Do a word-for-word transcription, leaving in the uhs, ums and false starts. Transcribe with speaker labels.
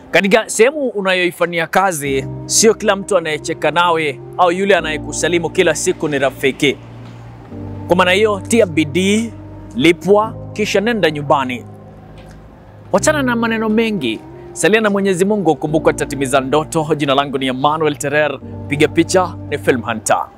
Speaker 1: Katika sehemu unayoifanyia kazi, sio kila mtu anayecheka nawe au yule anayekusalimu kila siku ni rafiki. Kwa maana hiyo, tia bidii, lipwa, kisha nenda nyumbani. Wachana na maneno mengi, salia na Mwenyezi Mungu, kumbuka tatimiza ndoto. Jina langu ni Emmanuel Terer, piga picha ni Film Hunter.